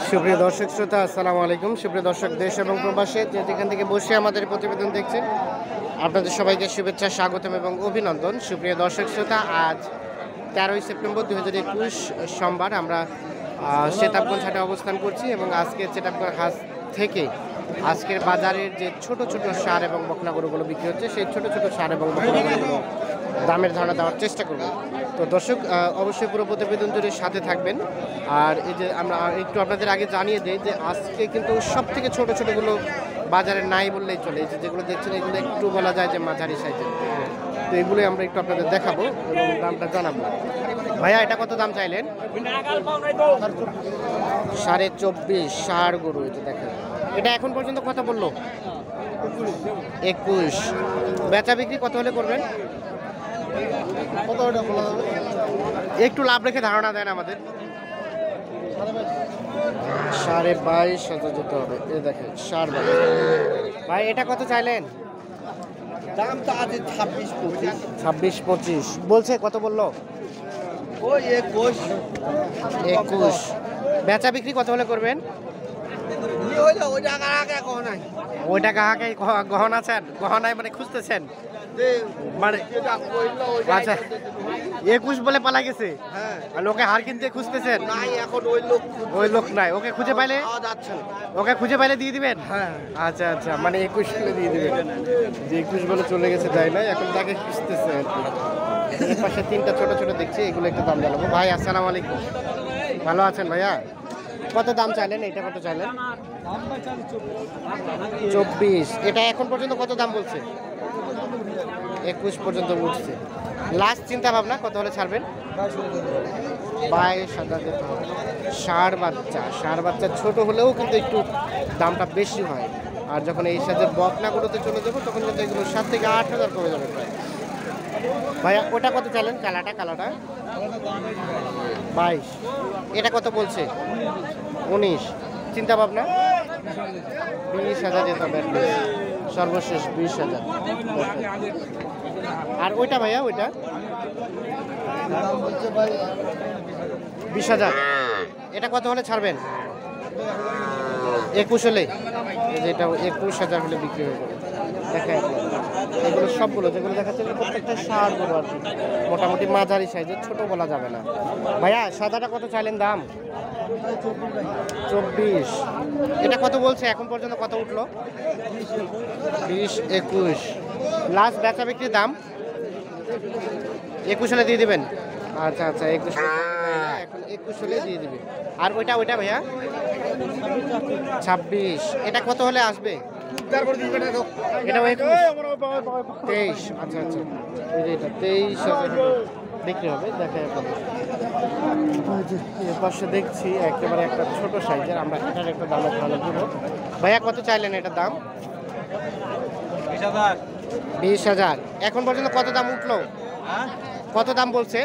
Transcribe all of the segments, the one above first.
সুপ্রিয় দর্শক শ্রোতা, আসসালামু আলাইকুম। সুপ্রিয় দর্শক, দেশ এবং প্রবাসে যে যেখান থেকে বসে আমাদের প্রতিবেদন দেখছেন, আপনাদের সবাইকে শুভেচ্ছা, স্বাগতম এবং অভিনন্দন। সুপ্রিয় দর্শক শ্রোতা, আজ 13ই সেপ্টেম্বর 2021 সোমবার আমরা সেতাবগঞ্জ হাটে অবস্থান করছি এবং আজকে সেতাবগঞ্জ হাট থেকে আজকের বাজারের যে ছোট ছোট সার এবং বকনা গরুগুলো বিক্রি হচ্ছে, সেই ছোট ছোট সার এবং বকনা গরুগুলো দামের ধারণা দেওয়ার চেষ্টা করব। তো দর্শক, অবশ্যই পুরো প্রতিবেদন জুড়ে সাথে থাকবেন। আর এই যে আমরা একটু আপনাদের আগে জানিয়ে দিই যে আজকে কিন্তু সব থেকে ছোটো ছোটোগুলো বাজারে নাই বললেই চলে। এই যেগুলো দেখছেন, এগুলো একটু বলা যায় যে মাঝারি সাইজের। তো এগুলোই আমরা একটু আপনাদের দেখাবো এবং দামটা জানাবো। ভাইয়া, এটা কত দাম চাইলেন? 24.5 ষাঁড় গরু। এটা দেখেন, এটা এখন পর্যন্ত কত বললো? 21। বেচা বিক্রি কত হলে করবেন? একটু লাভ রেখে ধারণা দেন আমাদের। 22,500 যেতে হবে। এ দেখেন 22,500। ভাই, এটা কত চাইলেন? দাম তো আছে 26-25 বলছে। কত বললো? ওই 21। বেচা বিক্রি কত হলে করবেন? ওই টাকা আগে গহন আছেন, গহনায় মানে খুঁজতেছেন মানে? আচ্ছা, 21 বলে পালা গেছে। আর লোকে হার কিনতে খুঁজতেছেন। ওই লোক নাই। ওকে খুঁজে পাইলে, ওকে খুঁজে পাইলে দিয়ে দিবেন। আচ্ছা আচ্ছা, মানে 21 বলে দিয়ে দিবেন। যে 21 বলে চলে গেছে তাই না, এখন তাকে খুঁজতেছে আর কি। এর পাশে 3টা ছোট ছোট দেখছি, এগুলো একটু দাম জানাবো। ভাই, আসসালামু আলাইকুম। ভালো আছেন ভাইয়া? কত দাম চাইলেন? এটা কত চাইলেন? 24। এটা এখন পর্যন্ত কত দাম বলছে? 21 পর্যন্ত উঠছে। লাস্ট চিন্তা ভাবনা কত হলে ছাড়বেন? 22,000 দিতে হবে। ষাঁড় বাচ্চা ছোট হলেও কিন্তু একটু দামটা বেশি হয়। আর যখন এই সাথে বকনাগুলোতে চলে যাবো, তখন কিন্তু এগুলো 7 থেকে 8,000 কমে যাবে প্রায়। ভাইয়া, ওটা কত চাইলেন? কালাটা 22। এটা কত বলছে? 19। চিন্তা ভাবনা 20,000 যেতে হবে, সর্বশেষ 20,000। আর ওইটা ভাইয়া, ওইটা 20,000। এটা কত হলে ছাড়বেন? 21 হলে? এটা 21,000 হলে বিক্রি হয়ে যাবে। দেখেন, এগুলো সবগুলো যেগুলো দেখাচ্ছে প্রত্যেকটা ষাঁড় গরু আর কি, মোটামুটি মাঝারি সাইজের, ছোট বলা যাবে না। ভাইয়া, সাদাটা কত চাইলেন দাম? 24। এটা কত বলছে এখন পর্যন্ত? কত উঠলো? 20-21। লাস্ট বেচা বিক্রির দাম 21 হলে দিয়ে দিবেন। আচ্ছা আচ্ছা, 21 এখন 21 হলে দিয়ে দিবে। আর ওইটা ভাইয়া 26। এটা কত হলে আসবে? এটা 23। আচ্ছা আচ্ছা, এটা 23,000 বিক্রি হবে। দেখে এর পাশে দেখছি একেবারে একটা ছোট সাইজের, আমরা এটার একটা দামের ধারণা দেবো। ভাইয়া, কত চাইলেন এটা দাম? 20,000। এখন পর্যন্ত কত দাম উঠলো? কত দাম বলছে?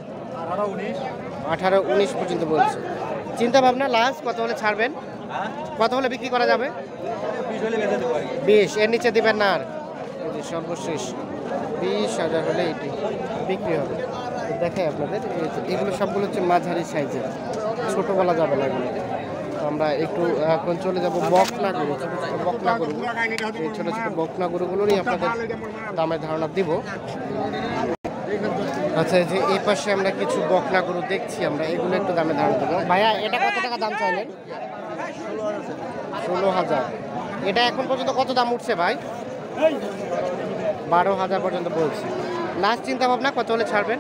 18-19 পর্যন্ত বলছে। চিন্তা ভাবনা লাস্ট কত হলে ছাড়বেন? কত হলে বিক্রি করা যাবে? 20। এর নিচে দিবেন না আর? সর্বশেষ 20,000 হলে এটি বিক্রি হবে। দেখাই আপনাদের, এগুলো সবগুলো হচ্ছে মাঝারি সাইজের, ছোট বলা যাবে না এগুলো। আমরা একটু এখন চলে যাব বকনা গরু, ছোটো ছোটো বকনা গরু। এই ছোটো ছোটো বকনা গরুগুলোরই আপনাদের দামের ধারণা দিব। আচ্ছা, যে এই পাশে আমরা কিছু বকনা গরু দেখছি, আমরা এগুলো একটু দামের ধারণা দেবো। ভাইয়া, এটা কত টাকা দাম চাইলেন? 16,000। এটা এখন পর্যন্ত কত দাম উঠছে ভাই? 12,000 পর্যন্ত বলছি। লাস্ট চিন্তা ভাবনা কত হলে ছাড়বেন?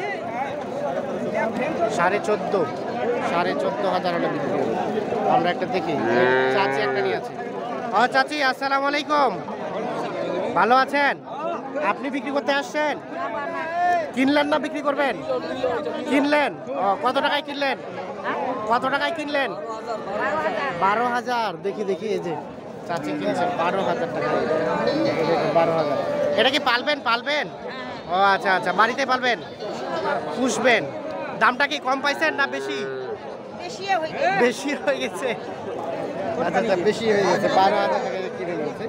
14,500 হলে বিক্রি হবে। আমরা একটা দেখি, চাচি একটা নিয়ে আছি। চাচি, আসসালামু আলাইকুম। ভালো আছেন? আপনি বিক্রি করতে আসছেন? কিনলেন না বিক্রি করবেন? কিনলেন। কত টাকায় কিনলেন? কত টাকায় কিনলেন? 12,000। দেখি দেখি, এই যে চাচি কিনছে 12,000 টাকা। 12,000। এটা কি পালবেন? ও আচ্ছা আচ্ছা, বাড়িতে পালবেন, পুষবেন। দামটা কি কম পাইছেন না বেশি? বেশি হয়ে গেছে। আচ্ছা আচ্ছা, বেশি হয়ে গেছে। 12,000 টাকা কিনে নিয়েছে।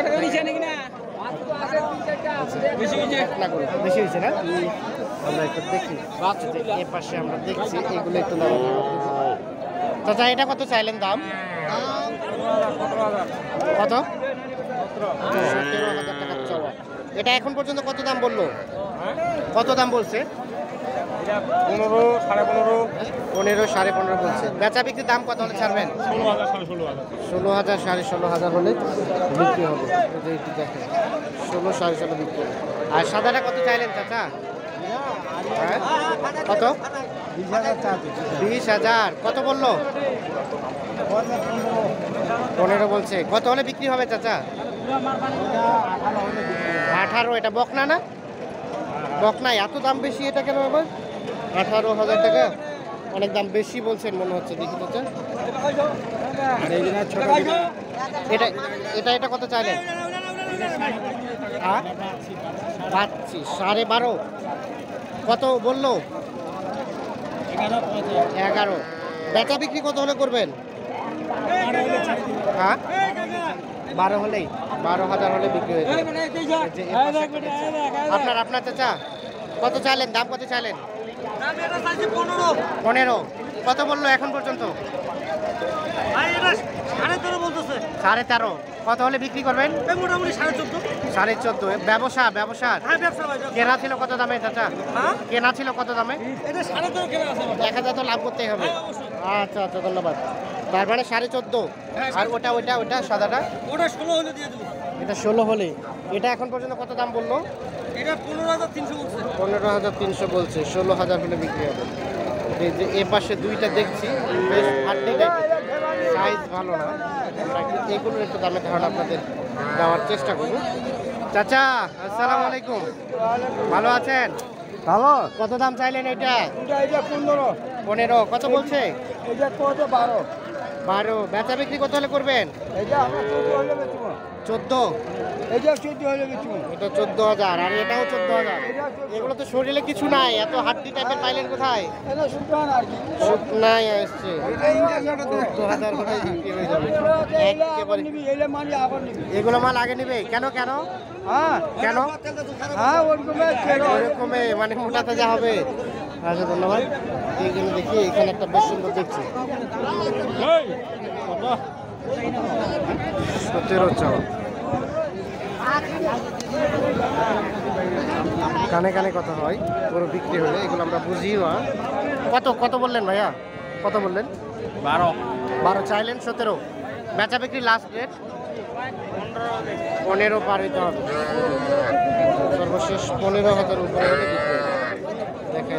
বেশি হয়েছে না? আমরা একটু দেখি। এ পাশে আমরা দেখছি, এগুলো একটু চাচা এটা কত চাইলেন দাম? কত? 17,000 টাকা চাওয়া। এটা এখন পর্যন্ত কত দাম বললো? কত দাম বলছে? 15, 15.5, 15, 15.5 বলছে। বেচা বিক্রির দাম কত হলে ছাড়বেন? 16,000, 16,000। 16,000, 16,500 হলে বিক্রি হবে। এই যে এটি দেখেন 16, 16.5 বিক্রি হবে। আর সাদাটা কত চাইলেন চাচা? হ্যাঁ? কত? 20,000। কত বললো? 15 বলছে। কত হলে বিক্রি হবে চাচা? 18। এটা বকনা না? বকনা। এত দাম বেশি এটা কেন আবার? 18,000 টাকা। অনেক দাম বেশি বলছেন মনে হচ্ছে। দেখি চাচা এটা এটা এটা কত চাইলেন? পাচ্ছি 12.5। কত বললো? 11। বেচা বিক্রি কত হলে করবেন? হ্যাঁ 12 হলেই 12,000 হলে বিক্রি হয়ে যাবে। আপনার চাচা কত চাইলেন? দাম কত চাইলেন? 15। কত বললো এখন পর্যন্ত? 13.5। কত হলে বিক্রি করবেন? মোটামুটি 14.5। ব্যবসা কেনা ছিল কত দামে চাচা? কেনা ছিল কত দামে? 1,000 তো লাভ করতেই হবে। আচ্ছা আচ্ছা, ধন্যবাদ। তার মানে 14.5। আর ওটা সাদাটা? ওটা 16 হলে দিয়ে দেবো। এটা 16 হলে। এটা এখন পর্যন্ত কত দাম বললো? এটা 15,300 বলছে। 15,300 বলছে। 16,000 হলে বিক্রি হবে। এই যে এ পাশে দুইটা দেখছি, বেশ হাড্ডি সাইজ ভালো না। এগুলোর একটু দামের ধারণা আপনাদের দেওয়ার চেষ্টা করব। চাচা আসসালামু আলাইকুম, ভালো আছেন? ভালো। কত দাম চাইলেন এটা? এটা 15। 15। কত বলছে? এটা কত 12। 12। বেচা বিক্রি কত হলে করবেন? এটা আমরা 14 হলে বেচবো। 14। এটা 14 হলে বেচবো। এটা 14,000 আর এটাও 14,000। এগুলো তো শরীরে কিছু নাই, এত হাড্ডি টাইপের পাইলেন কোথায়? এটা শুকান আর কি। নাই আসছে। এটা ইন্টারনেটে 14,000 হলে বিক্রি হয়ে যাবে একেবারে। এটা মানি আবার নিবি। এগুলো মাল আগে নেবে কেন? হ্যাঁ কেন? হ্যাঁ ওরকমে মানে মোটা তাজা হবে। আচ্ছা ধন্যবাদ। এইখানে দেখি, এখানে একটা বেশ সুন্দর দেখছি 17 চাও। কানে কানে কথা হয়, পুরো বিক্রি হলে এগুলো আমরা বুঝিও না। কত বললেন ভাইয়া? কত বললেন? 12 চাইলেন। 17। বেচা বিক্রি লাস্ট রেট 15 পার হইতে হবে। সর্বশেষ 15,000 উপরে হলে বিক্রি হবে। দেখে